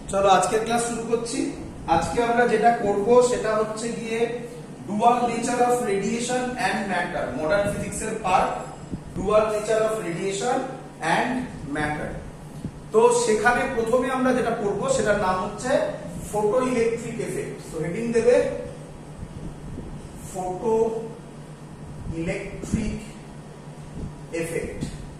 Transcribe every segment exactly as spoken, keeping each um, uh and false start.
চলো আজকের ক্লাস শুরু করছি। আজকে আমরা যেটা করব সেটা হচ্ছে গিয়ে dual nature of radiation and matter, modern ফিজিক্সের part dual nature of radiation and matter. তো সেখানে প্রথমে আমরা যেটা পড়ব সেটার নাম হচ্ছে ফটো ইলেকট্রিক এফেক্ট। তো হেডিং দেবে ফটো ইলেকট্রিক এফেক্ট।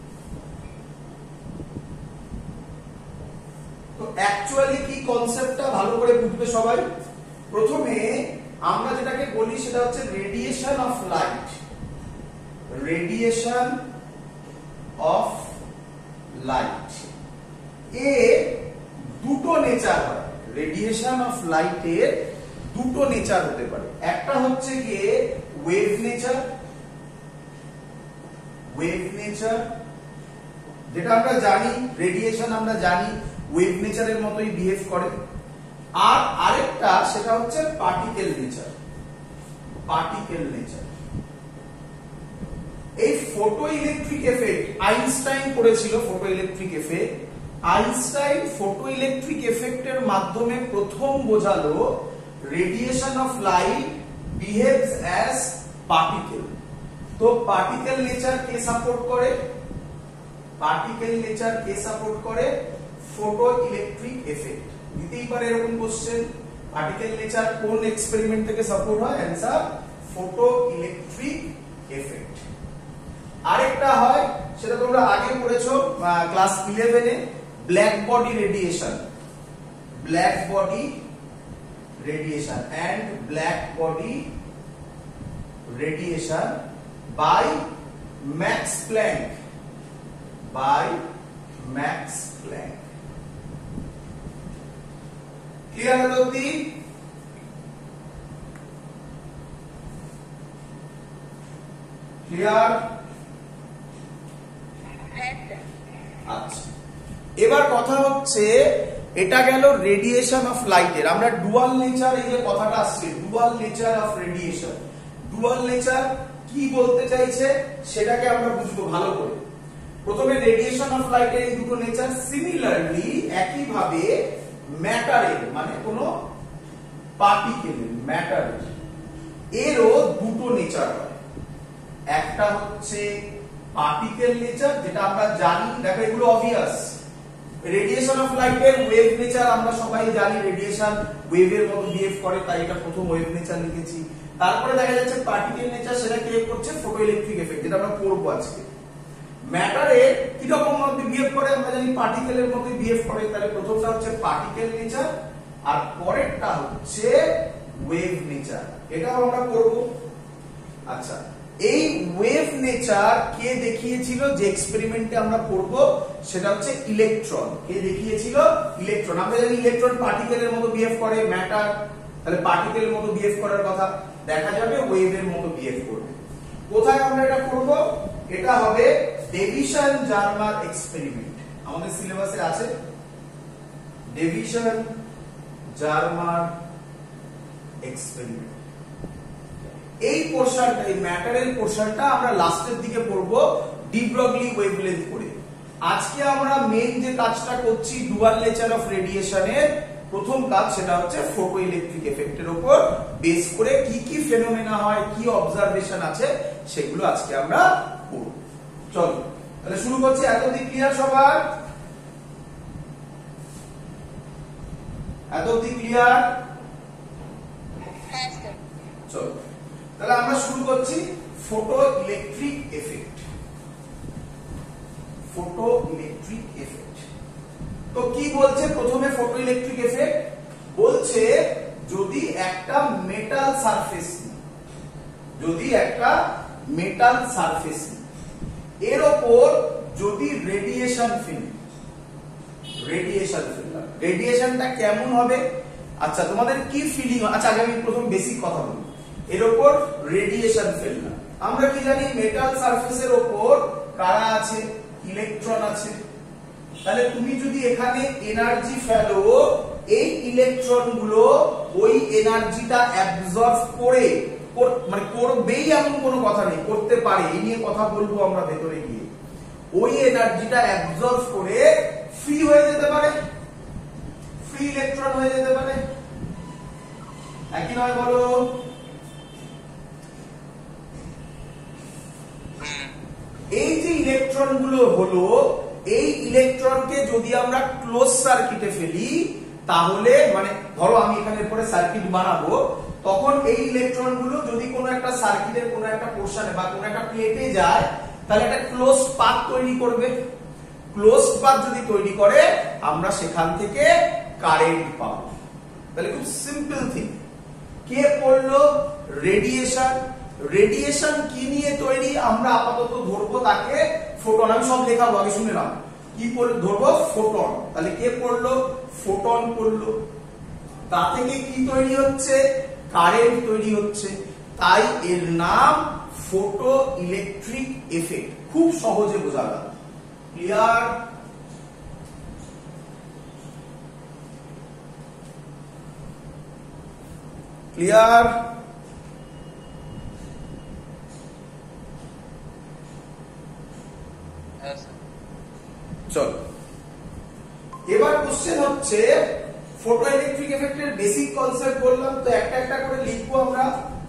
তো অ্যাকচুয়ালি কি কনসেপ্টটা ভালো করে বুঝবে সবাই। প্রথমে আমরা যেটাকে বলি সেটা হচ্ছে radiation of light. Radiation of light এ দুটো নেচার হয়। রেডিয়েশন অফ লাইটের দুটো নেচার হতে পারে। একটা হচ্ছে গিয়ে ওয়েভ নেচার, ওয়েভ নেচার যেটা আমরা জানি রেডিয়েশন আমরা জানি ওয়েভ নেচারের মতোই বিহেভ করে। আর আরেকটা সেটা হচ্ছে পার্টিকেল নেচার, পার্টিকেল নেচার। এই ফটো ইলেকট্রিক এফেক্ট আইনস্টাইন করেছিল। Photo electric effect Einstein photo electric এফেক্টের মাধ্যমে প্রথম বোঝালো radiation of light behaves as particle. তো পার্টিকেল নেচার কে সাপোর্ট করে? পার্টিকেল নেচার কে সাপোর্ট করে? Photo electric effect. দিতেই পারে এরকম কোশ্চেন, পার্টিকেল নেচার কোন এক্সপেরিমেন্ট থেকে সাপোর্ট হয়? Answer photo electric effect. আরেকটা হয় সেটা তোমরা আগে পড়েছো ক্লাস ইলেভেন এ, black body radiation. Black body radiation and black body radiation by Max Planck, by Max Planck. Clear है অবধি? ক্লিয়ার? আচ্ছা, এবার কথা হচ্ছে এটা গেল রেডিয়েশন অফ লাইটের। আমরা ডুয়াল নেচার, এই যে কথাটা আসছে dual nature of radiation, dual nature কি বলতে চাইছে সেটাকে আমরা বুঝবো ভালো করে। প্রথমে রেডিয়েশন অফ লাইটের এই দুটো নেচার। সিমিলারলি একইভাবে ম্যাটারের মানে কোন পার্টিকেলের, ম্যাটারের এরও দুটো নেচার হয়। একটা হচ্ছে পার্টিকেল নেচার যেটা আমরা জানি, দেখো এগুলো অবভিয়াস। রেডিয়েশন অফ লাইটের ওয়েভ নেচার আমরা সবাই জানি, রেডিয়েশন ওয়েভের মতো বিহেভ করে, তাই এটা প্রথম ওয়েভ নেচার লিখেছি। তারপরে দেখা যাচ্ছে পার্টিকেল নেচার, সেটা ক্রিয়েট করছে ফটো ইলেকট্রিক এফেক্ট, যেটা আমরা পড়বো আজকে। ম্যাটারে কি রকম ভাবে বিহেভ করে আমরা জানি, পার্টিকেলের মতো বিহেভ করে। তাহলে প্রথমটা হচ্ছে পার্টিকেল নেচার আর পরেরটা হচ্ছে ওয়েভ নেচার, এটাও আমরা পড়বো। আচ্ছা, এই ওয়েভ নেচার কে দেখিয়েছিল? যে এক্সপেরিমেন্টে আমরা পড়বো সেটা হচ্ছে ইলেকট্রন। কে দেখিয়েছিল? ইলেকট্রন। আমরা জানি ইলেকট্রন পার্টিকেলের মতো বিহেভ করে, ম্যাটার তাহলে পার্টিকেলের মতো বিহেভ করার কথা, দেখা যাবে ওয়েভের মতো বিহেভ করবে। কোথায় আমরা এটা করব? এটা হবে ডেভিশন জার্মার এক্সপেরিমেন্ট, আমাদের সিলেবাসে আছে। Davisson Germer experiment. এই পোরশনটা, এই ম্যাটারের পোরশনটা আমরা লাস্টের দিকে পড়বো ডি ব্রগলি ওয়েভলেন্থ করে। আজকে আমরা মেইন যে কাজটা করছি ডুয়াল নেচার অফ রেডিয়েশনের প্রথম কাজ, সেটা হচ্ছে ফটো ইলেকট্রিক এফেক্টের উপর বেস করে কি কি ফেনোমেনা হয়, কি অবজারভেশন আছে, সেগুলো আজকে আমরা পড়ব। চলো তাহলে শুরু করছি। এতদিন ক্লিয়ার সবার? এতদিন ক্লিয়ার? চলো তাহলে আমরা শুরু করছি photo electric effect. Photo electric effect তো কি বলছে? প্রথমে ফটো ইলেকট্রিক এফেক্ট বলছে যদি একটা মেটাল সারফেস, যদি একটা মেটাল সারফেস এর ওপর যদি রেডিয়েশন ফেলে, রেডিয়েশন ফেললাম, রেডিয়েশনটা কেমন হবে? আচ্ছা তোমাদের কি ফিলিং? আচ্ছা আগে আমি প্রথম বেসিক কথা বলি। এর ওপর রেডিয়েশন ফেললাম, আমরা কি জানি মেটাল সারফেসের ওপর কারা আছে? ইলেকট্রন আছে। তাহলে তুমি যদি এখানে এনার্জি ফেলো, এই ইলেকট্রন গুলো ওই এনার্জিটা অ্যাবজর্ব করে, মানে করবেই এমন কোনো কথা নেই, করতে পারে, এই নিয়ে কথা বলবো আমরা ভেতরে গিয়ে। ওই এনার্জিটা অ্যাবজর্ব করে ফ্রি হয়ে যেতে পারে, ফ্রি ইলেকট্রন হয়ে যেতে পারে, একই নয় বলো? এই যে ইলেকট্রন গুলো হলো, এই ইলেকট্রনকে যদি আমরা ক্লোজ সার্কিটে ফেলি তাহলে, মানে ধরো আমি এখানে পরে সার্কিট বানাবো, তখন এই ইলেকট্রন গুলো যদি কোনো একটা সার্কিটের কোনো একটা পোরশনে বা কোনো একটা প্লেটে যায় তাহলে একটা ক্লোজ পাথ তৈরি করবে। ক্লোজ পাথ যদি তৈরি করে আমরা সেখান থেকে কারেন্ট পাবো। তাহলে খুব সিম্পল থিং। কে পড়লো? রেডিয়েশন। রেডিয়েশন কি নিয়ে তৈরি আমরা আপাতত ধরবো তাকে ফোটন। আমি সব লেখাবো, আগে শুনে নাও। কি ধরবো? ফোটন। তাহলে কে পড়লো? ফোটন পড়লো। তা থেকে কি তৈরি হচ্ছে? কারেন্ট তৈরি হচ্ছে। তাই এর নাম ফটো ইলেকট্রিক এফেক্ট। খুব সহজে বোঝা গেল। ক্লিয়ার? ক্লিয়ার? চলো, এবার কোশ্চেন হচ্ছে ফটো ইলেকট্রিক এফেক্টের বেসিক কনসেপ্ট বললাম, তো একটা একটা করে লিখবো আমরা।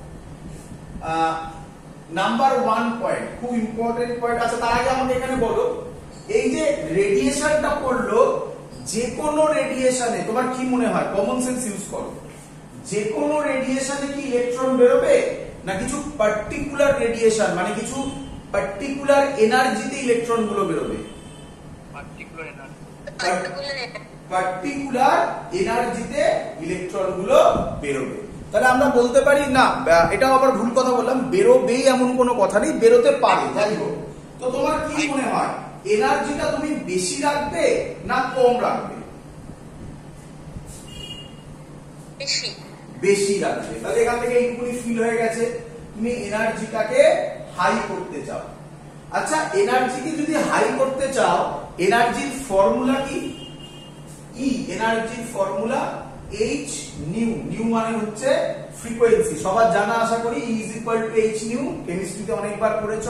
নাম্বার ওয়ান পয়েন্ট, খুব ইম্পর্টেন্ট পয়েন্ট। আচ্ছা, তার আগে আমাকে এখানে বলো, এই যে রেডিয়েশনটা পড়লো, যে কোনো রেডিয়েশনে তোমার কি মনে হয়? কমন সেন্স ইউজ করো। যে কোনো রেডিয়েশনে কি ইলেকট্রন বেরোবে, না কিছু পার্টিকুলার রেডিয়েশন মানে কিছু পার্টিকুলার এনার্জিতে ইলেকট্রন গুলো বেরোবে? পার্টিকুলার এনার্জি, পার্টিকুলার এনার্জিতে ইলেকট্রন গুলো বেরোবে। তাহলে আমরা বলতে পারি না, এটাও আবার ভুল কথা বললাম, বেরোবেই এমন কোনো কথা নেই, বেরোতে পারে, যাই হোক। তো তোমার কি মনে হয় এনার্জিটা তুমি বেশি রাখবে না কম রাখবে? বেশি। বেশি রাখবে। তাহলে এখান থেকে এইটুকুনি ফিল হয়ে গেছে, তুমি এনার্জিটাকে হাই করতে চাও। আচ্ছা, এনার্জিকে যদি হাই করতে চাও, এনার্জির ফর্মুলা কি? ই, এনার্জির ফর্মুলা এইচ নিউ। নিউ মানে হচ্ছে ফ্রিকোয়েন্সি, সবার জানা আশা করি। E is equal to H nu, কেমিস্ট্রিতে অনেকবার পড়েছো।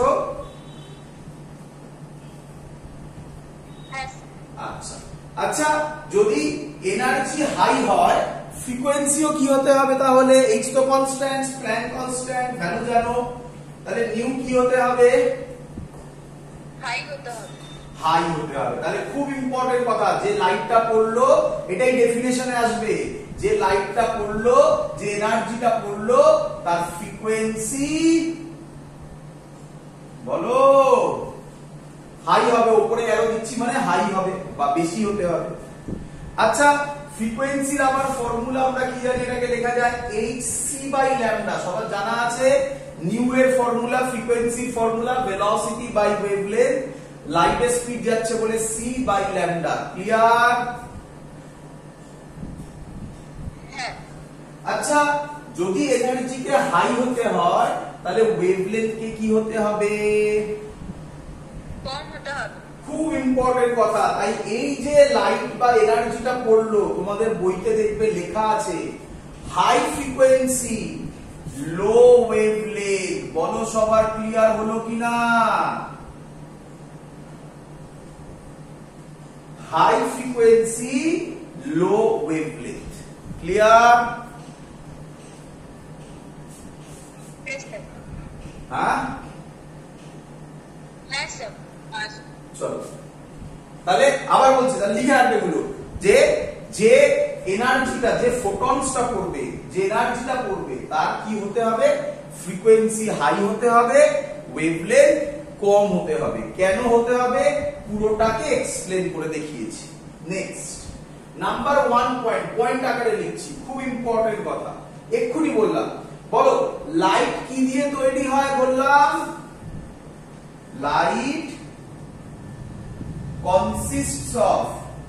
আচ্ছা আচ্ছা, যদি এনার্জি হাই হয় ফ্রিকোয়েন্সিও কি হতে হবে? তাহলে এইচ তো কনস্ট্যান্ট, প্ল্যাঙ্ক কনস্ট্যান্ট, ভ্যালু জানো, তাহলে নিউ কি হতে হবে? হাই হতে হবে। হাই হতে হবে। তাহলে খুব ইম্পর্টেন্ট কথা, যে লাইটটা পড়লো, এটাই ডেফিনেশনে আসবে, যে লাইটটা পড়লো, যে এনার্জিটা পড়লো, তার ফ্রিকোয়েন্সি বলো হাই হবে। উপরে অ্যারো দিচ্ছি মানে হাই হবে বা বেশি হতে হবে। আচ্ছা, ফ্রিকোয়েন্সির আবার ফর্মুলা আমরা কি জানি? এটাকে লেখা যায় এইচ সি বাই ল্যামডা, সবার জানা আছে। নিউ এর ফর্মুলা, ফ্রিকোয়েন্সির ফর্মুলা ভেলোসিটি বাই ওয়েভলেন্থ, লাইটের স্পিড যাচ্ছে বলে সি বাই ল্যামডা। ক্লিয়ার? হ্যাঁ। আচ্ছা, যদি এনার্জিকে হাই হতে হয় তাহলে ওয়েভলেন্থকে কি হতে হবে? কম হতে হবে। খুব ইম্পর্টেন্ট কথা। তাই এই যে লাইট বা এনার্জিটা পড়লো, তোমাদের বইতে দেখবে লেখা আছে হাই ফ্রিকোয়েন্সি লো ওয়েভলেন্থ। বলো সবার ক্লিয়ার হলো কিনা? High frequency low wavelength. Clear? হ্যাঁ হ্যাঁ স্যার। চলো, তাহলে আবার বলছি, তাহলে লিখে রাখবে গুলো, যে যে এনার্জিটা, যে ফোটনসটা পড়বে, যে এনার্জিটা পড়বে, তার কি হতে হবে? ফ্রিকোয়েন্সি হাই হতে হবে, ওয়েভলেন্থ কম হতে হবে। কেন হতে হবে পুরোটাকে এক্সপ্লেন করে দেখিয়েছি। Next, number one point, point আকারে লিখছি, খুব ইম্পর্টেন্ট কথা, এক্ষুনি বললাম। বলো, লাইট কি দিয়ে তৈরি হয়? বললাম লাইট consists of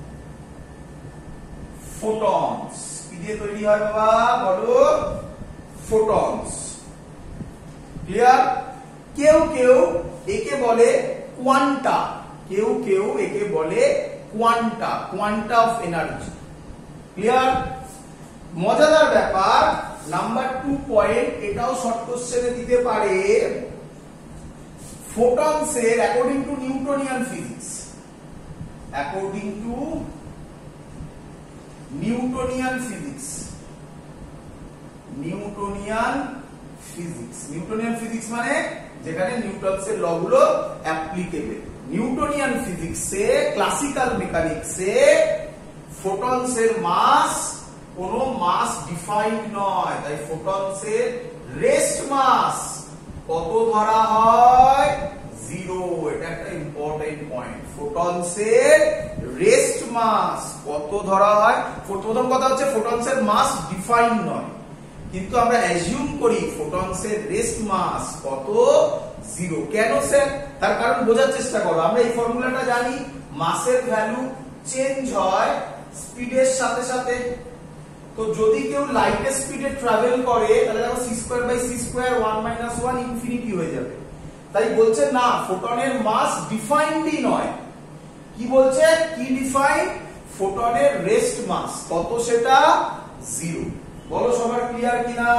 photons। কি দিয়ে তৈরি হয় বাবা? বলো photons। ক্লিয়ার? কেউ কেউ একে বলে কোয়ান্টা, কেউ কেউ একে বলে quanta, quanta of energy. Clear? মজাদার ব্যাপার, নাম্বার টু পয়েন্ট, এটাও শর্ট কোশ্চেনে দিতে পারে। ফোটনস এর according to Newtonian physics, according to Newtonian physics. Newtonian physics, Newtonian physics মানে যেখানে নিউটনসের ল গুলো অ্যাপ্লিকেবল। নিউটনিয়ান ফিজিক্সে, ক্লাসিক্যাল মেকানিক্সে ফোটনসের মাস কোনো মাস ডিফাইন্ড নয়, তাই ফোটনসের রেস্ট মাস কত ধরা হয়? জিরো। এটা একটা ইম্পর্টেন্ট পয়েন্ট। ফোটনসের রেস্ট মাস কত ধরা হয়? প্রথম কথা হচ্ছে ফোটনসের মাস ডিফাইন নয়, কিন্তু আমরা অ্যাজিউম করি ফোটনসের রেস্ট মাস কত? জিরো। কেন স্যার? তার কারণ বোঝার চেষ্টা করো। আমরা এই ফর্মুলাটা জানি, মাসের ভ্যালু চেঞ্জ হয় স্পিডের সাথে সাথে। তো যদি কেউ লাইটের স্পিডে ট্রাভেল করে তাহলে দেখো C square by C square one minus one infinity হয়ে যাবে। তাই বলছে না, ফোটনের মাস ডিফাইন্ডই নয়। কি বলছে? কি ডিফাইন? ফোটনের রেস্ট মাস কত? সেটা জিরো। বলো সবার ক্লিয়ার কিনা?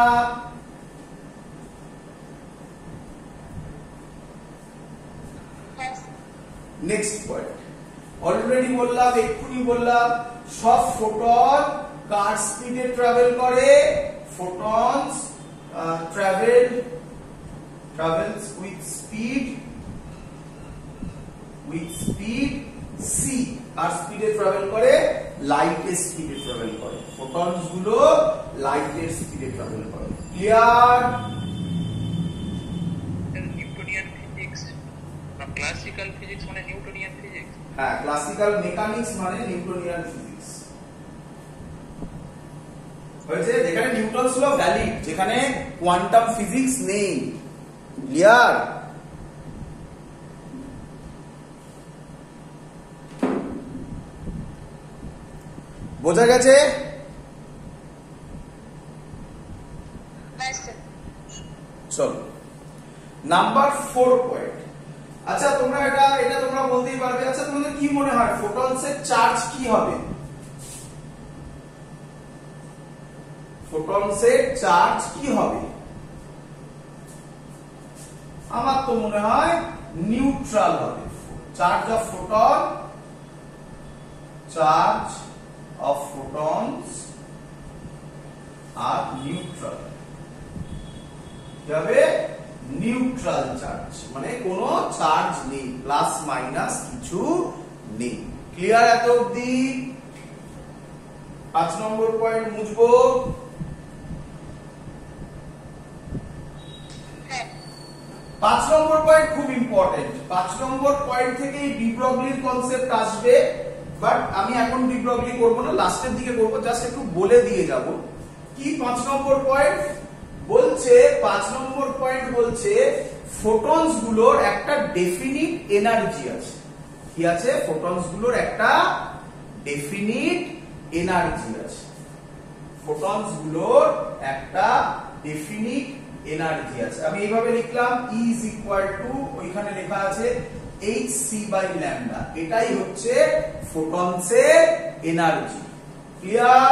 নেক্সট পয়েন্ট, অলরেডি বললাম, এক্ষুনি বললাম, সব ফোটন কার স্পিডে ট্রাভেল করে? Photons travel travels with speed with speed c। আর স্পিডে ট্রাভেল করে? লাইটের স্পিডে ট্রাভেল করে। ফোটনস গুলো লাইটের স্পিডে ট্রাভেল করে। ক্লিয়ার? নিউটনিয়ান ফিজিক্স না ক্লাসিক্যাল ফিজিক্স মানে নিউটনিয়ান ফিজিক্স? হ্যাঁ, ক্লাসিক্যাল মেকানিক্স মানে নিউটনিয়ান ফিজিক্স হয়েছে, যেখানে নিউটনস ল ভ্যালিড, যেখানে কোয়ান্টাম ফিজিক্স নেই। ক্লিয়ার? বোঝা গেছে? চলো নাম্বার ফোর পয়েন্ট। আচ্ছা তোমরা এটা এটা তোমরা বলতেই পারবে, আচ্ছা তোমাদের কি মনে হয় ফোটনসের চার্জ কি হবে? ফোটনসের চার্জ কি হবে? আমার তো মনে হয় নিউট্রাল হবে। Charge of photon, charge of photons আর নিউট্রাল। কি হবে? নিউট্রাল চার্জ, মানে কোনো চার্জ নেই, প্লাস মাইনাস কিছু নেই। ক্লিয়ার এত অবধি? পাঁচ নম্বর পয়েন্ট মুছবো। পাঁচ নম্বর পয়েন্ট খুব ইম্পর্টেন্ট। পাঁচ নম্বর পয়েন্ট থেকে ডি ব্রগলির কনসেপ্ট আসবে, বাট আমি এখন ডি ব্রগলি করব না, লাস্টের দিকে করব। জাস্ট একটু বলে দিয়ে যাব কি পাঁচ নম্বর পয়েন্ট বলছে। পাঁচ নম্বর পয়েন্ট বলছে ফোটনস গুলোর একটা ডেফিনিট এনার্জি আছে। কি আছে? ফোটনস গুলোর একটা ডেফিনিট এনার্জি আছে। ফোটনস গুলোর একটা ডেফিনিট এনার্জি আছে। আমি এইভাবে লিখলাম, E is equal to, ওইখানে লেখা আছে hc by lambda। এটাই হচ্ছে ফোটনসের এনার্জি। ক্লিয়ার?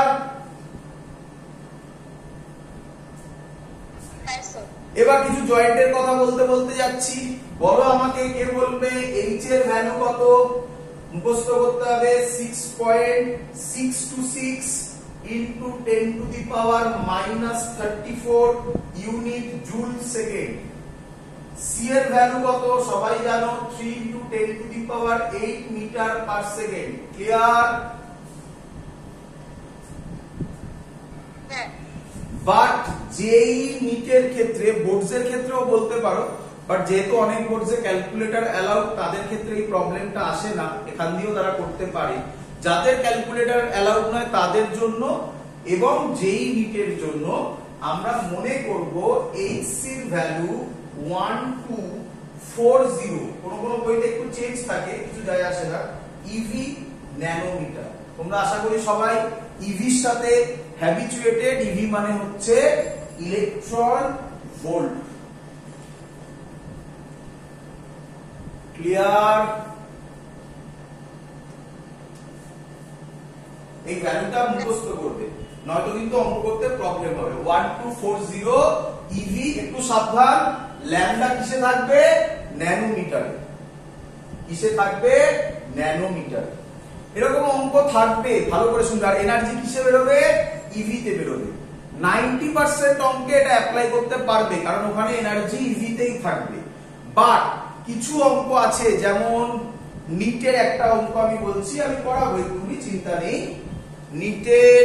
এবার কিছু জয়েন্টের কথা বলতে বলতে যাচ্ছি। বলো আমাকে, কে বলবে h এর ভ্যালু কত? মুখস্থ করতে হবে six point six two six into ten to the power minus thirty-four unit joule second। c এর ভ্যালু কত? সবাই জানো, three into ten to the power eight meter per second। Clear? But যেই নিটের ক্ষেত্রে, বোর্ডসের ক্ষেত্রেও বলতে পারো, বাট যেহেতু অনেক বোর্ডসে ক্যালকুলেটর অ্যালাউড, তাদের ক্ষেত্রে এই প্রবলেমটা আসে না, এখান দিয়েও তারা করতে পারে। যাদের ক্যালকুলেটর অ্যালাউড নয় তাদের জন্য এবং যেই নিটের জন্য আমরা মনে করব hc এর value one two four zero. কোন কোন বইতে একটু চেঞ্জ থাকে, কিছু যায় আসে না, ইভি ন্যানোমিটার। তোমরা আশা করি সবাই ইভির সাথে হ্যাবিচুয়েটেড। ইভি মানে হচ্ছে ইলেকট্রন ভোল্ট। ক্লিয়ার? এই ভ্যালুটা মুখস্থ করবে, নয়তো কিন্তু অঙ্ক করতে প্রবলেম হবে। One two four zero eV. একটু সাবধান, ল্যাম্বডা কিসে থাকবে? ন্যানোমিটারে। কিসে থাকবে? ন্যানোমিটার। এরকম অঙ্ক থাকবে, ভালো করে শুনবে। আর এনার্জি কিসে বেরোবে? ইভি তে বেরোবে। নাইনটি পার্সেন্ট অঙ্কে এটা অ্যাপ্লাই করতে পারবে, কারণ ওখানে এনার্জি ইভি তেই থাকবে। বাট কিছু অঙ্ক আছে, যেমন নিটের একটা অঙ্ক আমি বলছি, আমি করাবো, তুমি চিন্তা নেই। নিটের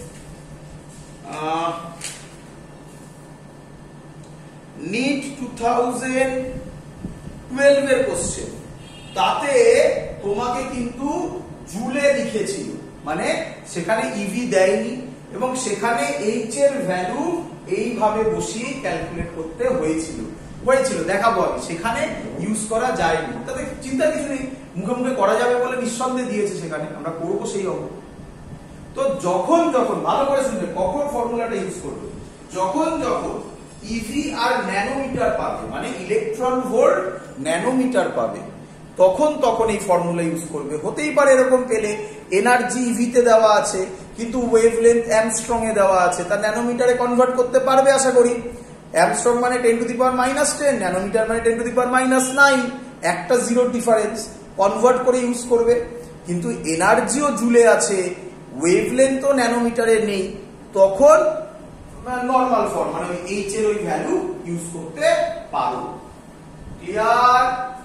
নিট টু থাউজেন্ড টুয়েলভ এর কোশ্চেন, তাতে তোমাকে কিন্তু জুলে লিখেছিল, মানে সেখানে ইভি দেয়নি এবং সেখানে এইচ এর ভ্যালু এইভাবে বসিয়ে ক্যালকুলেট করতে হয়েছিল হয়েছিল দেখাবো আমি, সেখানে ইউজ করা যায়নি। তাতে চিন্তা কিছু নেই, মুখে মুখে করা যাবে বলে নিঃসন্দেহে দিয়েছে, সেখানে আমরা করবো সেই অঙ্ক। তো যখন যখন ভালো করে শুনবে, কখন ফর্মুলাটা ইউজ করবে? যখন যখন ইভি আর ন্যানোমিটার পাবে, মানে ইলেকট্রন ভোল্ট ন্যানোমিটার পাবে, তখন তখন এই ফর্মুলা ইউজ করবে। হতেই পারে এরকম পেলে এনার্জি ইভিতে দেওয়া আছে কিন্তু ওয়েভলেন্থ অ্যামস্ট্রং এ দেওয়া আছে, তা ন্যানোমিটারে কনভার্ট করতে পারবে আশা করি। অ্যামস্ট্রং মানে ten to the power minus ten, nanometre মানে ten to the power minus nine, একটা জিরো ডিফারেন্স, কনভার্ট করে ইউজ করবে। কিন্তু এনার্জিও জুলে আছে, ওয়েভলেন্থও ন্যানোমিটারে নেই, তখন নর্মাল ফর্ম মানে এইচ এর ওই ভ্যালু ইউজ করতে পারো। ক্লিয়ার?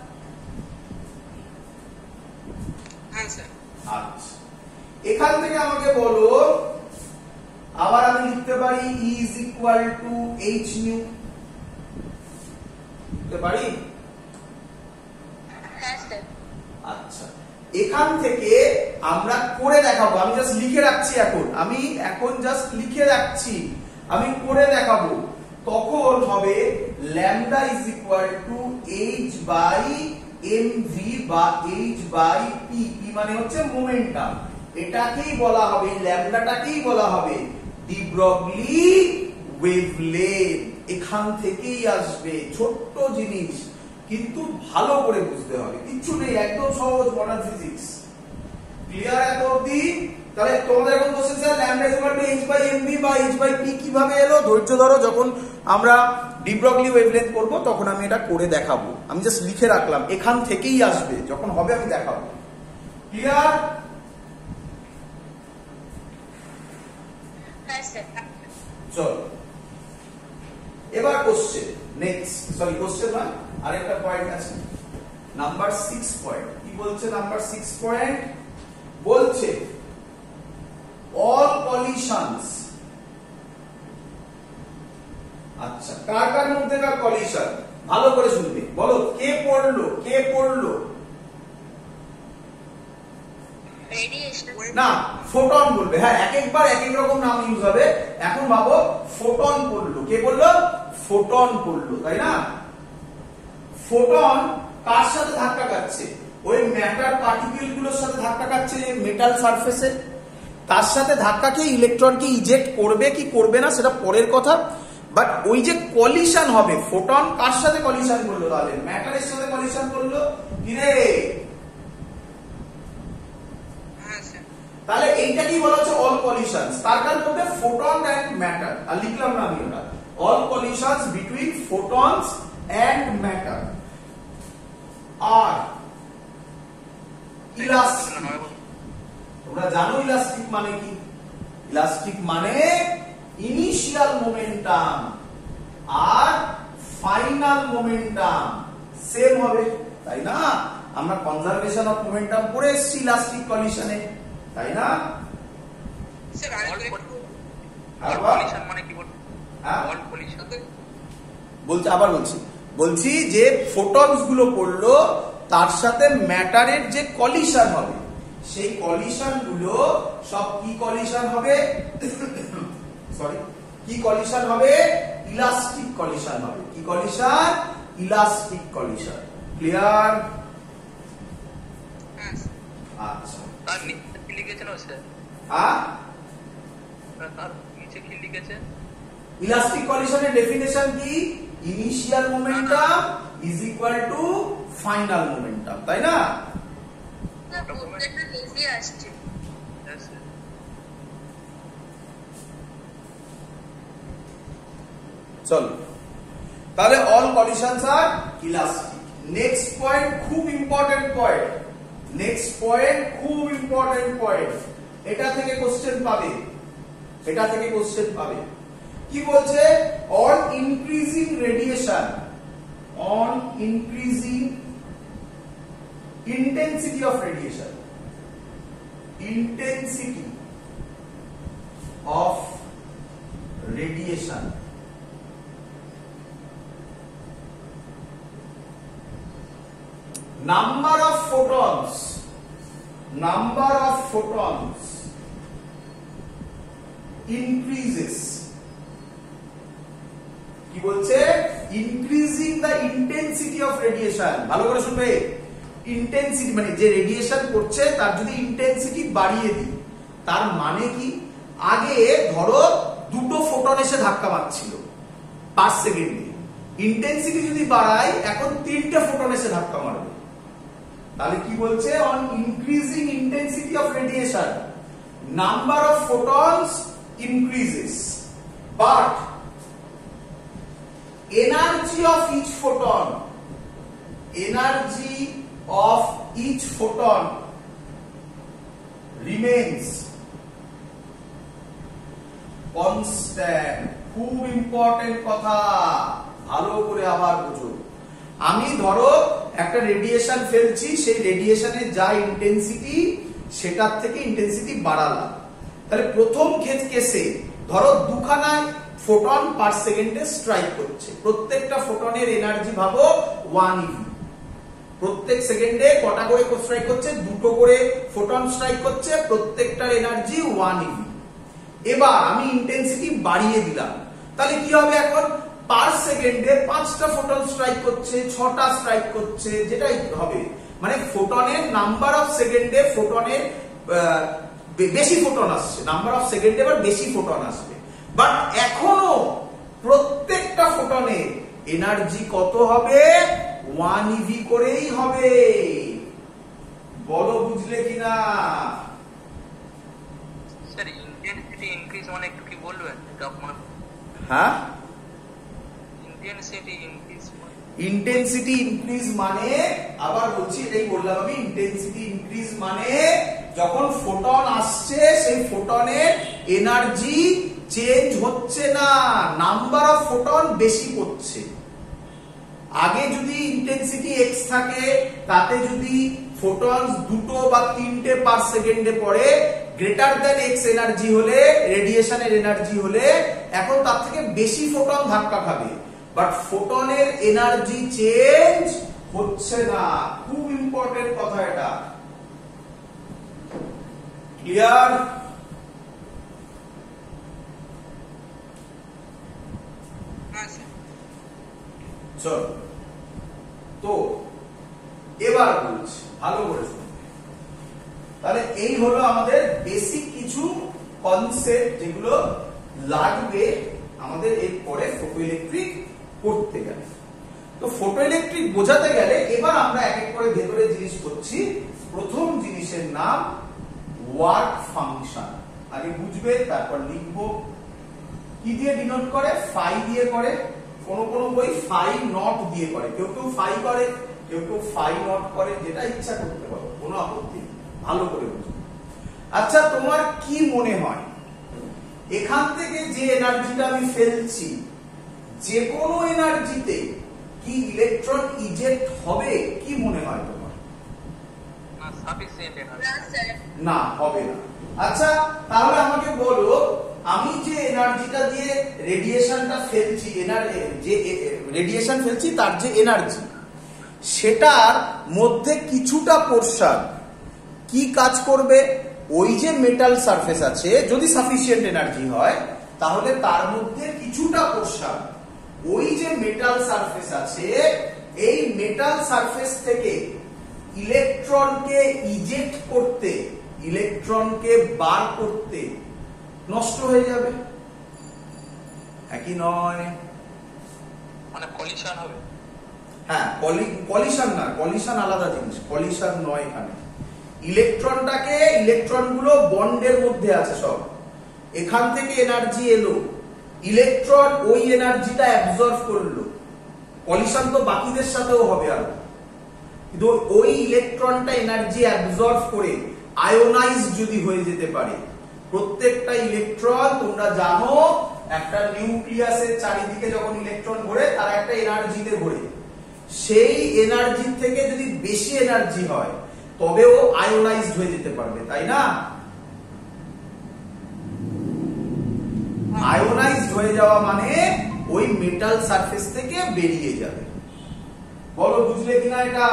আচ্ছা, এখান থেকে আমাকে বলো, আবার আমি লিখতে পারি E is equal to H nu, লিখতে পারি? হ্যাঁ স্যার। আচ্ছা, এখান থেকে আমরা করে দেখাবো, আমি জাস্ট লিখে রাখছি, এখন আমি এখন জাস্ট লিখে রাখছি, আমি করে দেখাবো। তখন হবে lambda is equal to H by M V বা এইচ বাই পি, পি মানে হচ্ছে মোমেন্টাম, এটাকেই বলা হবে, ল্যামডাটাকেই বলা হবে ডি ব্রগলি ওয়েভলেন্থ। এখান থেকেই আসবে, ছোট্ট জিনিস কিন্তু ভালো করে বুঝতে হবে, কিচ্ছু নেই, একদম সহজ মডার্ন ফিজিক্স। ক্লিয়ার এত অবধি? তাহলে তোমাদের এখন question, sir lambda is equal to H by M V বা এইচ বাই পি কিভাবে এলো? ধৈর্য ধরো, যখন আমরা ডি ব্রগলি ওয়েভলেন্থ করব তখন আমি এটা করে দেখাবো, আমি জাস্ট লিখে রাখলাম, এখান থেকেই আসবে, যখন হবে আমি দেখাবো। ক্লিয়ার? হ্যাঁ স্যার। চলো এবার কোশ্চেন, নেক্সট, সরি কোশ্চেন না, আরেকটা পয়েন্ট আছে, নাম্বার সিক্স পয়েন্ট। কি বলছে নাম্বার সিক্স পয়েন্ট? বলছে অল কলিশনস, আচ্ছা কার কার মধ্যেকার কলিশন? ভালো করে শুনবে, বলো কে পড়লো, কে পড়লো? রেডিয়েশন না, ফোটন বলবে। হ্যাঁ, এক একবার এক এক রকম নাম ইউজ হবে। এখন ভাবো ফোটন পড়লো, কে পড়লো? ফোটন পড়লো, তাই না? ফোটন কার সাথে ধাক্কা খাচ্ছে? ওই ম্যাটার পার্টিকেল গুলোর সাথে ধাক্কা খাচ্ছে মেটাল সারফেসে, তার সাথে ধাক্কা খেয়ে ইলেকট্রনকে ইজেক্ট করবে কি করবে না সেটা পরের কথা। বাট ওই যে কলিশন হবে, ফোটন কার সাথে কলিশন করলো? তাহলে ম্যাটারের সাথে কলিশন করলো, কি রে? তাহলে এইটাকেই বলা হচ্ছে অল কলিশনস। তার মধ্যে ফোটন এন্ড ম্যাটার, আর লিখলাম না আমি ওটা, all collisions between photons and matter আর ইলাস্টিক। তোমরা জানো ইলাস্টিক মানে কি? ইলাস্টিক মানে ইনিশিয়াল মোমেন্টাম আর ফাইনাল মোমেন্টাম সেম হবে, তাই না? আমরা কনজারভেশন অফ মোমেন্টাম পড়ে এসেছি ইলাস্টিক কলিশনে, তাই না? স্যার আরেকটু আর কলিশন মানে কি বল? হ্যাঁ অল কলিশন বলছি, আবার বলছি বলছি যে ফোটনস গুলো পড়লো, তার সাথে ম্যাটারের যে কলিশন হবে, সেই কলিশন গুলো সব কি কলিশন হবে? সরি, কি কলিশন হবে? ইলাস্টিক কলিশন হবে। কি কলিশন? Elastic collision. ক্লিয়ার? আচ্ছা, তার নিচে কি লিখেছেন স্যার? হ্যাঁ, তার নিচে কি লিখেছেন? ইলাস্টিক কলিশনের ডেফিনেশন কি? Initial momentum is equal to final momentum, তাই না? না, বুঝতে ইজি আসছে। চলো, তাহলে অল কলিশনস আর ইলাস্টিক। নেক্সট পয়েন্ট খুব ইম্পর্টেন্ট পয়েন্ট, নেক্সট পয়েন্ট, খুব ইম্পর্টেন্ট পয়েন্ট, এটা থেকে কোশ্চেন পাবে, এটা থেকে কোশ্চেন পাবে। কি বলছে? On increasing radiation, on increasing intensity of radiation, intensity of radiation, number of photons, number of photons increases, কি বলছে? increasing the intensity of radiation, ভালো করে শুনবে, ইন্টেন্সিটি মানে যে রেডিয়েশন করছে তার যদি ইন্টেন্সিটি বাড়িয়ে দিই, তার মানে কি? আগে ধরো দুটো ফোটন এসে ধাক্কা মারছিল পার সেকেন্ডে, ইন্টেন্সিটি যদি বাড়াই এখন তিনটে ফোটন এসে ধাক্কা মারবে, তাহলে কি বলছে? On increasing intensity of radiation number of photons increases, but energy of each photon, energy of each photon remains constant. খুব ইম্পর্টেন্ট কথা, ভালো করে আবার বুঝো। আমি ধরো একটা রেডিয়েশন ফেলছি, সেই রেডিয়েশনের যা ইন্টেন্সিটি সেটার থেকে ইন্টেন্সিটি বাড়ালাম, তাহলে প্রথম কেসে ধরো দুখানা ফোটন পার সেকেন্ডে স্ট্রাইক করছে, প্রত্যেকটা ফোটনের এনার্জি ভাবো ওয়ান ইভি, প্রত্যেক সেকেন্ডে কটা করে স্ট্রাইক করছে? দুটো করে ফোটন স্ট্রাইক করছে, প্রত্যেকটার এনার্জি ওয়ান ইভি। এবার আমি ইন্টেন্সিটি বাড়িয়ে দিলাম, তাহলে কি হবে? এখন পার সেকেন্ডে পাঁচটা ফোটন স্ট্রাইক করছে, ছটা স্ট্রাইক করছে, যেটাই হবে, মানে ফোটনের নাম্বার অফ সেকেন্ডে ফোটনের বেশি ফোটন আসছে, নাম্বার অফ সেকেন্ডে এবার বেশি ফোটন আসবে, বাট এখনো প্রত্যেকটা ফোটনের এনার্জি কত হবে? ওয়ান ইভি করেই হবে। বলো বুঝলে কিনা? স্যার ইন্টেন্সিটি ইনক্রিজ মানে একটু কি বলবেন? হ্যাঁ, ইন্টেন্সিটি ইনক্রিজ, ইন্টেন্সিটি ইনক্রিজ মানে, আবার বলছি এটাই বললাম আমি, ইন্টেন্সিটি ইনক্রিজ মানে যখন ফোটন আসছে সেই ফোটনের এনার্জি চেঞ্জ হচ্ছে না, নাম্বার অফ ফোটন বেশি পড়ছে। আগে যদি ইন্টেন্সিটি এক্স থাকে, তাতে যদি ফোটনস দুটো বা তিনটে পার সেকেন্ডে পড়ে, গ্রেটার দ্যান এক্স এনার্জি হলে, রেডিয়েশনের এনার্জি হলে, এখন তার থেকে বেশি ফোটন ধাক্কা খাবে, বাট ফোটনের এনার্জি চেঞ্জ হচ্ছে না। খুব ইম্পর্টেন্ট কথা এটা, ক্লিয়ার? চল, তো এবার বলছি, ভালো করে শুনবে। তাহলে এই হলো আমাদের বেসিক কিছু কনসেপ্ট যেগুলো লাগবে আমাদের এরপরে ফটো ইলেকট্রিক পড়তে গেলে। তো ফটো ইলেকট্রিক বোঝাতে গেলে এবার আমরা এক এক করে ভেতরে জিনিস করছি। প্রথম জিনিসের নাম ওয়ার্ক ফাংশন, আগে বুঝবে তারপর লিখবো। কি দিয়ে ডিনোট করে? ফাই দিয়ে করে, কোন কোন বই ফাই নট দিয়ে করে, কেউ কেউ ফাই করে, কেউ কেউ ফাই নট করে, যেটা ইচ্ছা করতে পারো, কোনো আপত্তি নেই, ভালো করে বুঝো। আচ্ছা, তোমার কি মনে হয় এখান থেকে যে এনার্জিটা আমি ফেলছি, যে কোনো এনার্জিতে কি ইলেকট্রন ইজেক্ট হবে? কি মনে হয় তোমার? না, সাফিসিয়েন্ট এনার্জি না, হবে না। আচ্ছা, তাহলে আমাকে বলো, আমি যে এনার্জিটা দিয়ে রেডিয়েশনটা ফেলছি, এনার্জি যে রেডিয়েশন ফেলছি তার যে এনার্জি, সেটার মধ্যে কিছুটা পোরশন কি কাজ করবে? ওই যে মেটাল সারফেস আছে, যদি সাফিসিয়েন্ট এনার্জি হয়, তাহলে তার মধ্যে কিছুটা পোরশন ওই যে মেটাল সারফেস আছে, এই মেটাল সারফেস থেকে ইলেকট্রনকে ইজেক্ট করতে, ইলেকট্রনকে বার করতে নষ্ট হয়ে যাবে। একই নয়? মানে কলিশন হবে। হ্যাঁ, কলিশন না, কলিশন আলাদা জিনিস, কলিশন নয় এখানে। ইলেকট্রনটাকে, ইলেকট্রনগুলো বন্ডের মধ্যে আছে সব, এখান থেকে এনার্জি এলো, ইলেকট্রন ওই এনার্জিটা অ্যাবজর্ব করলো। কলিশন তো বাকিদের সাথেও হবে আরো, কিন্তু ওই ইলেকট্রনটা এনার্জি অ্যাবজর্ব করে আয়োনাইজ যদি হয়ে যেতে পারে, প্রত্যেকটা ইলেকট্রন তোমরা জানো একটা নিউক্লিয়াসের চারিদিকে যখন ইলেকট্রন ঘোরে তারা একটা এনার্জিতে ঘোরে, সেই এনার্জি থেকে যদি বেশি এনার্জি হয় তবেও আয়োনাইজড হয়ে যেতে পারবে, তাই না? আয়োনাইজড হয়ে যাওয়া মানে ওই মেটাল সারফেস থেকে বেরিয়ে যাবে। বলো বুঝলে কিনা এটা?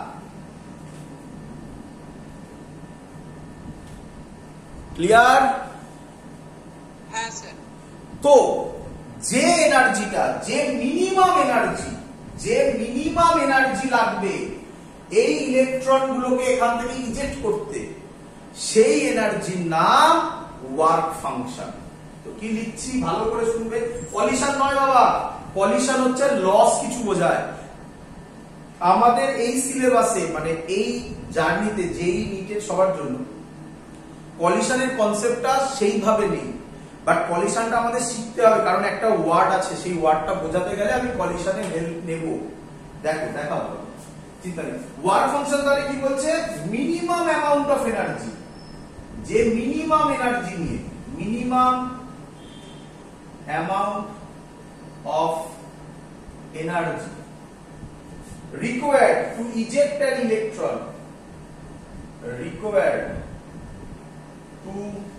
ক্লিয়ার? হ্যাঁ স্যার। তো যে এনার্জিটা, যে মিনিমাম এনার্জি, যে মিনিমাম এনার্জি লাগবে এই ইলেকট্রন গুলোকে এখান থেকে ইজেক্ট করতে, সেই এনার্জির নাম ওয়ার্ক ফাংশন। তো কি লিখছি ভালো করে শুনবে। পলিশন নয় বাবা, পলিশন হচ্ছে লস কিছু বোঝায়। আমাদের এই সিলেবাসে মানে এই জার্নিতে যেই নিটের সবার জন্য পলিশনের কনসেপ্টটা সেইভাবে নেই, বাট পলিশনটা আমাদের শিখতে হবে, কারণ একটা ওয়ার্ড আছে, সেই ওয়ার্ডটা বোঝাতে গেলে আমি পলিশনের হেল্প নেব। দেখো দেখা হবে, চিন্তা নেই। ওয়ার্ক ফাংশন তাহলে কি বলছে? মিনিমাম অ্যামাউন্ট অফ এনার্জি, যে মিনিমাম এনার্জি নিয়ে, minimum amount of energy required to eject an electron, required to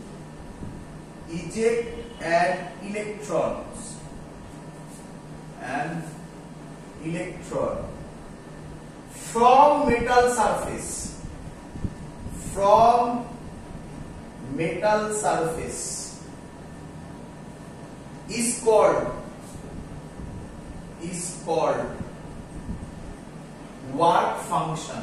eject an electron, an electron from metal surface, from metal surface is called, is called work function,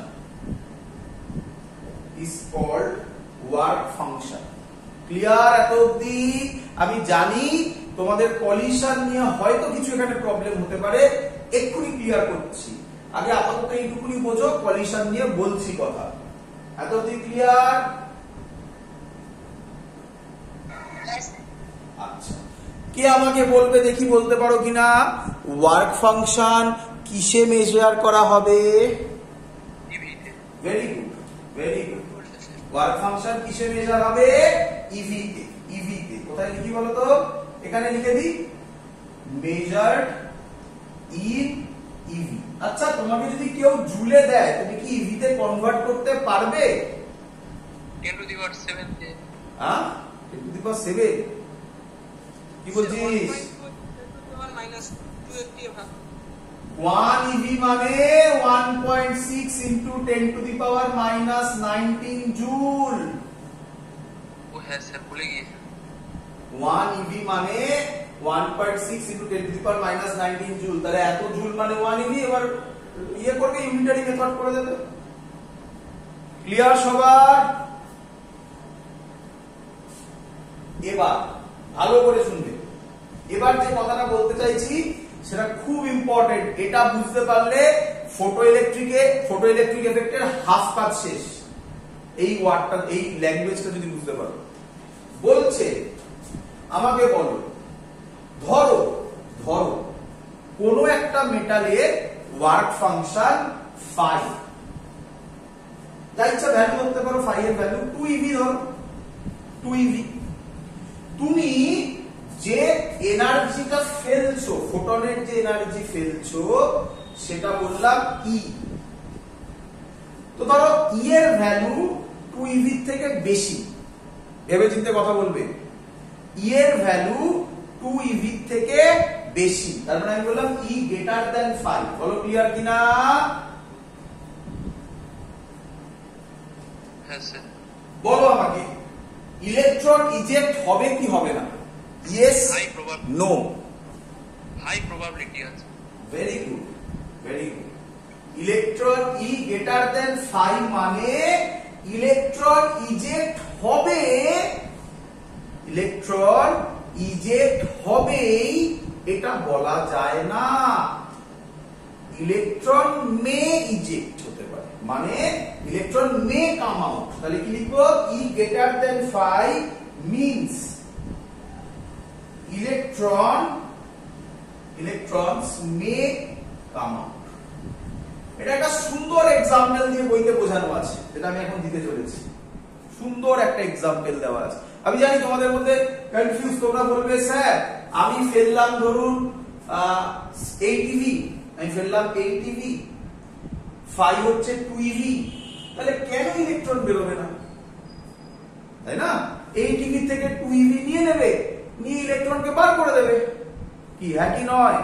is called work function. Clear? এত অবধি আমি জানি তোমাদের পলিশন নিয়ে হয়তো কিছু এখানে problem হতে পারে, এক্ষুনি ক্লিয়ার করছি। আগে আপাতত এইটুকুনি বোঝো, পলিশন নিয়ে বলছি কথা। এত অবধি ক্লিয়ার? আচ্ছা, কে আমাকে বলবে দেখি, বলতে পারো কিনা ওয়ার্ক ফাংশন কিসে মেজার করা হবে? Very good, very good. Work function কিসে মেজার হবে? ইভি তে। ইভি তে কোথায় লিখি বলো তো? এখানে লিখে দিই, মেজার্ড ইন ইভি। আচ্ছা, তোমাকে যদি কেউ জুলে দেয় তুমি কি ইভি তে কনভার্ট করতে পারবে? Ten to the power seven তে। হ্যাঁ, ten to the power seven কি বলছিস? ওয়ান ইভি মানে one point six into ten to the power minus nineteen joule. ও হ্যাঁ স্যার, ভুলে গিয়েছি। ওয়ান ইভি মানে one point six into ten to the power minus nineteen joule. তাহলে এত জুল মানে ওয়ান ইভি। এবার ইয়ে করবে, ইউনিটারি মেথড করে দেবে। ক্লিয়ার সবার? এবার ভালো করে শুনবে। এবার যে কথাটা বলতে চাইছি সেটা খুব ইম্পর্টেন্ট। এটা বুঝতে পারলে ফটো ইলেকট্রিকে, ফটো ইলেকট্রিক এফেক্টের হাফ কাজ শেষ। এই ওয়ার্ডটা, এই ল্যাঙ্গুয়েজটা যদি বুঝতে পারো। বলছে আমাকে বলো, ধরো ধরো কোন একটা মেটালের ওয়ার্ক ফাংশন ফাই, যা ইচ্ছা ভ্যালু ধরতে পারো, ফাই এর ভ্যালু টু ইভি ধরো, টু ইভি। তুমি যে এনার্জিটা ফেলছো, ফোটনের যে এনার্জি ফেলছো সেটা বললাম ই। তো ধরো ই এর ভ্যালু টু ইভি থেকে বেশি, ভেবে চিন্তে কথা বলবে। ই এর ভ্যালু টু ইভি থেকে বেশি, তার মানে আমি বললাম ই গ্রেটার দ্যান ফাইভ। বলো ক্লিয়ার কিনা? হ্যাঁ স্যার। বলো আমাকে, ইলেকট্রন ইজেক্ট হবে কি হবে না? Yes, no? হাই প্রবাবিলিটি আছে। Very good, very good. Electron E greater than five মানে ইলেকট্রন ইজেক্ট হবে, ইলেকট্রন ইজেক্ট হবেই এটা বলা যায় না। ইলেকট্রন মে ইজেক্ট হতে পারে, মানে ইলেকট্রন মে কাম আউট। তাহলে কি লিখবো? E greater than five means electron electrons may come out, এটা একটা সুন্দর এক্সাম্পল দিয়ে বইতে বোঝানো আছে, যেটা আমি এখন দিতে চলেছি। সুন্দর একটা এক্সাম্পল দেওয়া আছে। আমি জানি তোমাদের মধ্যে কনফিউজ, তোমরা বলবে স্যার আমি ফেললাম ধরুন এইট ইভি, আমি ফেললাম এইট ইভি, ফাইভ হচ্ছে টু ইভি, তাহলে কেন ইলেকট্রন বেরোবে না? তাই না? এইট ইভি থেকে টু ইভি নিয়ে নেবে, নিয়ে ইলেকট্রনকে বার করে দেবে। কি হ্যাঁ কি নয়?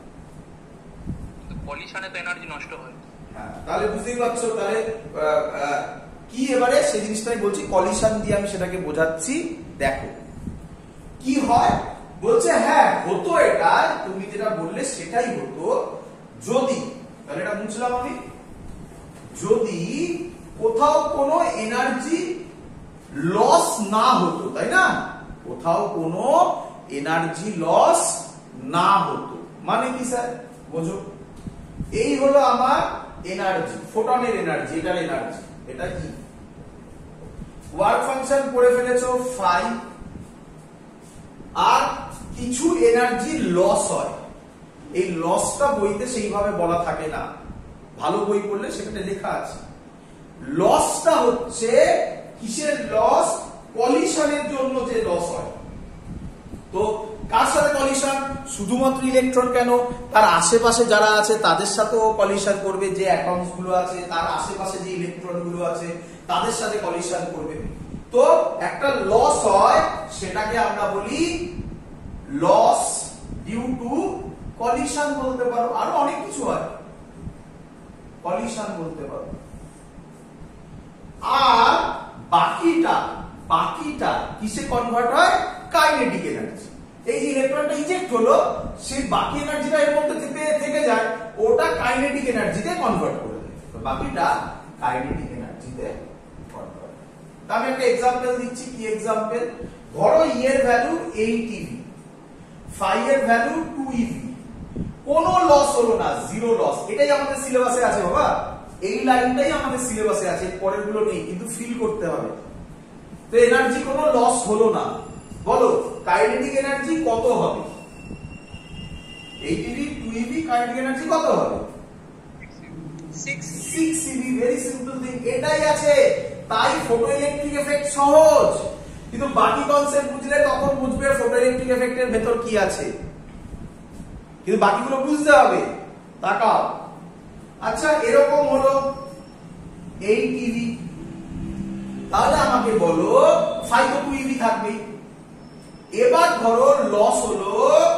পলিশনে তো এনার্জি নষ্ট হয়। হ্যাঁ, তাহলে বুঝতেই পারছো। তাহলে কি এবারে সেই জিনিসটাই বলছি, কলিশন দিয়ে আমি সেটাকে বোঝাচ্ছি। দেখো কি হয়, বলছে হ্যাঁ হতো এটা, তুমি যেটা বললে সেটাই হতো যদি, তাহলে এটা বুঝলাম আমি, যদি কোথাও কোনো এনার্জি লস না হতো, তাই না? কোথাও কোনো এনার্জি লস না হতো মানে কি স্যার বোঝো? এই হলো আমার এনার্জি, ফোটনের এনার্জি, এটার এনার্জি, এটা কি ওয়ার্ক ফাংশন করে ফেলেছো ফাইভ, আর কিছু এনার্জি লস হয়। এই লসটা বইতে সেইভাবে বলা থাকে না, ভালো বই পড়লে সেখানে লেখা আছে। লসটা হচ্ছে কিসের লস? কলিশনের জন্য যে লস হয়। তো কার সাথে কলিশন? শুধুমাত্র ইলেকট্রন কেন, তার আশেপাশে যারা আছে তাদের সাথেও কলিশন করবে, যে অ্যাটমস গুলো আছে তার আশেপাশে যে ইলেকট্রন গুলো আছে তাদের সাথে কলিশন করবে। তো একটা লস হয়, সেটাকে আমরা বলি লস ডিউ টু কলিশন বলতে পারো, আরো অনেক কিছু হয়, কলিশন বলতে পারো। আর বাকিটা বাকিটা কিসে কনভার্ট হয়? Kinetic energy. এই যে ইলেকট্রনটা ইজেক্ট হলো, সেই বাকি এনার্জিটা এর মধ্যে থেকে থেকে যায়, ওটা কাইনেটিক এনার্জিতে কনভার্ট করে দেয়। তো বাকিটা কাইনেটিক এনার্জিতে কনভার্ট। আমি একটা এক্সাম্পল দিচ্ছি। কি এক্সাম্পল? ধরো ই এর ভ্যালু এইট ইভি, ফাইভ এর ভ্যালু টু ইভি, কোনো লস হলো না, জিরো লস। এটাই আমাদের সিলেবাসে আছে বাবা, এই লাইনটাই আমাদের সিলেবাসে আছে, পরের গুলো নেই, কিন্তু ফিল করতে হবে। তো এনার্জি কোনো লস হলো না, বলো কাইনেটিক এনার্জি কত হবে? Eight eV, two eV, kinetic energy কত হবে? Six eV. Very simple thing, এটাই আছে। তাই ফটো ইলেকট্রিক এফেক্ট সহজ, কিন্তু বাকি কনসেপ্ট বুঝলে তখন বুঝবে ফটো ইলেকট্রিক এফেক্টের ভেতর কি আছে, কিন্তু বাকিগুলো বুঝতে হবে। তাকাও, আচ্ছা এরকম হলো এইট ইভি, তাহলে আমাকে বলো ফাইভ টু ইভি থাকবে। এবার ধরো লস হলো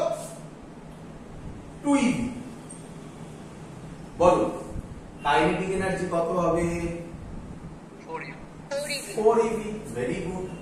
টু ইভি, বলো কাইনেটিক এনার্জি কত হবে? Four eV. Four eV. Four eV. Very good.